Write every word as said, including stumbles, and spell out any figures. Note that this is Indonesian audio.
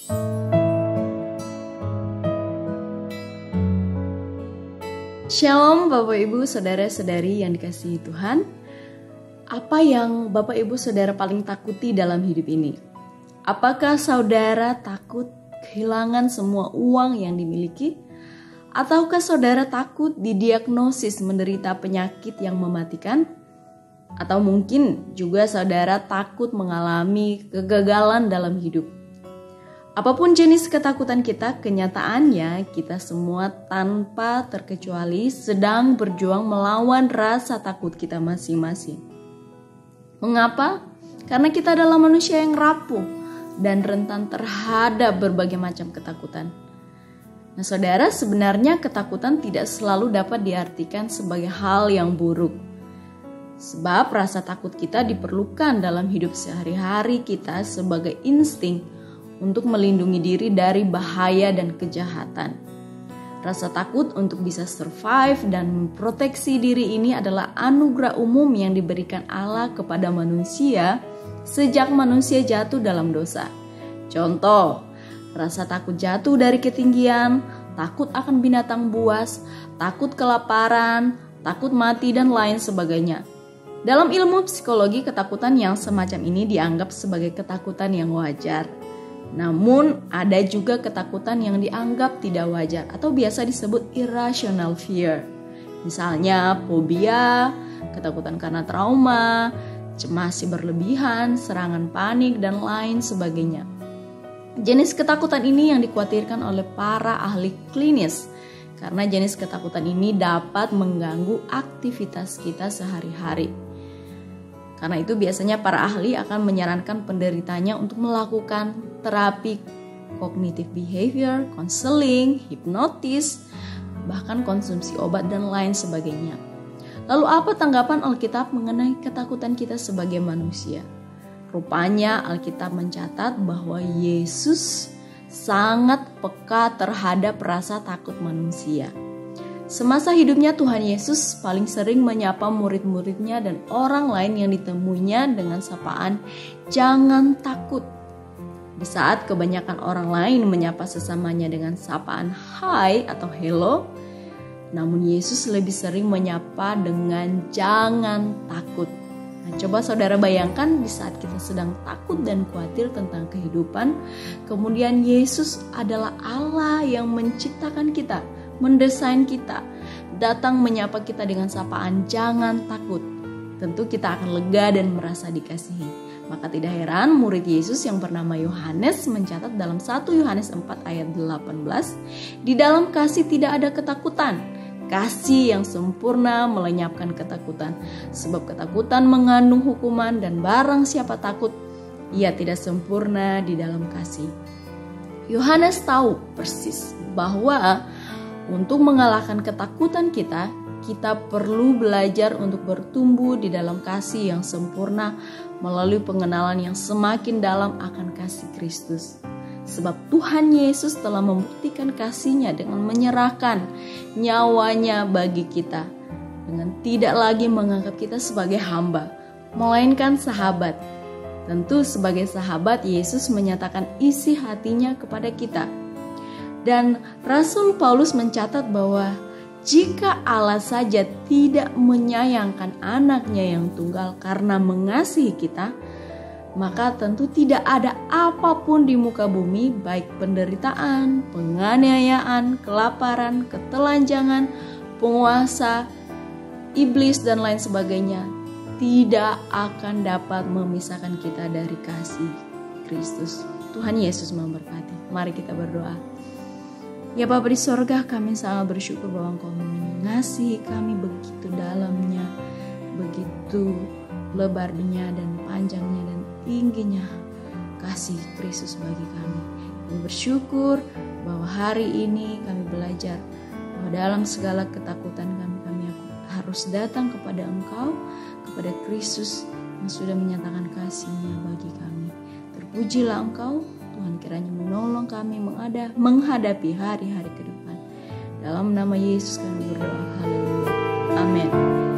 Shalom Bapak Ibu Saudara-saudari yang dikasihi Tuhan. Apa yang Bapak Ibu Saudara paling takuti dalam hidup ini? Apakah saudara takut kehilangan semua uang yang dimiliki? Ataukah saudara takut didiagnosis menderita penyakit yang mematikan? Atau mungkin juga saudara takut mengalami kegagalan dalam hidup? Apapun jenis ketakutan kita, kenyataannya kita semua tanpa terkecuali sedang berjuang melawan rasa takut kita masing-masing. Mengapa? Karena kita adalah manusia yang rapuh dan rentan terhadap berbagai macam ketakutan. Nah saudara, sebenarnya ketakutan tidak selalu dapat diartikan sebagai hal yang buruk. Sebab rasa takut kita diperlukan dalam hidup sehari-hari kita sebagai insting untuk melindungi diri dari bahaya dan kejahatan. Rasa takut untuk bisa survive dan memproteksi diri ini adalah anugerah umum yang diberikan Allah kepada manusia sejak manusia jatuh dalam dosa. Contoh, rasa takut jatuh dari ketinggian, takut akan binatang buas, takut kelaparan, takut mati, dan lain sebagainya. Dalam ilmu psikologi, ketakutan yang semacam ini dianggap sebagai ketakutan yang wajar. Namun ada juga ketakutan yang dianggap tidak wajar atau biasa disebut irrational fear. Misalnya fobia, ketakutan karena trauma, cemas berlebihan, serangan panik, dan lain sebagainya. Jenis ketakutan ini yang dikhawatirkan oleh para ahli klinis karena jenis ketakutan ini dapat mengganggu aktivitas kita sehari-hari. Karena itu biasanya para ahli akan menyarankan penderitanya untuk melakukan terapi cognitive behavior, counseling, hipnotis, bahkan konsumsi obat dan lain sebagainya. Lalu apa tanggapan Alkitab mengenai ketakutan kita sebagai manusia? Rupanya Alkitab mencatat bahwa Yesus sangat peka terhadap rasa takut manusia. Semasa hidupnya Tuhan Yesus paling sering menyapa murid-muridnya dan orang lain yang ditemuinya dengan sapaan "Jangan takut". Di saat kebanyakan orang lain menyapa sesamanya dengan sapaan "Hai" atau "Hello", namun Yesus lebih sering menyapa dengan "Jangan takut". Nah, coba saudara bayangkan di saat kita sedang takut dan khawatir tentang kehidupan, kemudian Yesus adalah Allah yang menciptakan kita, mendesain kita, datang menyapa kita dengan sapaan "Jangan takut". Tentu kita akan lega dan merasa dikasihi. Maka tidak heran murid Yesus yang bernama Yohanes mencatat dalam satu Yohanes empat ayat delapan belas, "Di dalam kasih tidak ada ketakutan. Kasih yang sempurna melenyapkan ketakutan, sebab ketakutan mengandung hukuman dan barang siapa takut, ia tidak sempurna di dalam kasih." Yohanes tahu persis bahwa untuk mengalahkan ketakutan kita, kita perlu belajar untuk bertumbuh di dalam kasih yang sempurna melalui pengenalan yang semakin dalam akan kasih Kristus. Sebab Tuhan Yesus telah membuktikan kasih-Nya dengan menyerahkan nyawanya bagi kita, dengan tidak lagi menganggap kita sebagai hamba, melainkan sahabat. Tentu sebagai sahabat, Yesus menyatakan isi hatinya kepada kita. Dan Rasul Paulus mencatat bahwa jika Allah saja tidak menyayangkan anaknya yang tunggal karena mengasihi kita, maka tentu tidak ada apapun di muka bumi, baik penderitaan, penganiayaan, kelaparan, ketelanjangan, penguasa, iblis, dan lain sebagainya, tidak akan dapat memisahkan kita dari kasih Kristus. Tuhan Yesus memberkati. Mari kita berdoa. Ya Bapa di sorga, kami sangat bersyukur bahwa Engkau mengasihi kami begitu dalamnya, begitu lebarnya dan panjangnya dan tingginya kasih Kristus bagi kami. Kami bersyukur bahwa hari ini kami belajar bahwa dalam segala ketakutan kami, kami harus datang kepada Engkau, kepada Kristus yang sudah menyatakan kasih-Nya bagi kami. Terpujilah Engkau, Tuhan, kiranya menolong kami mengada, menghadapi hari-hari ke depan. Dalam nama Yesus kami berdoa. Haleluya. Amin.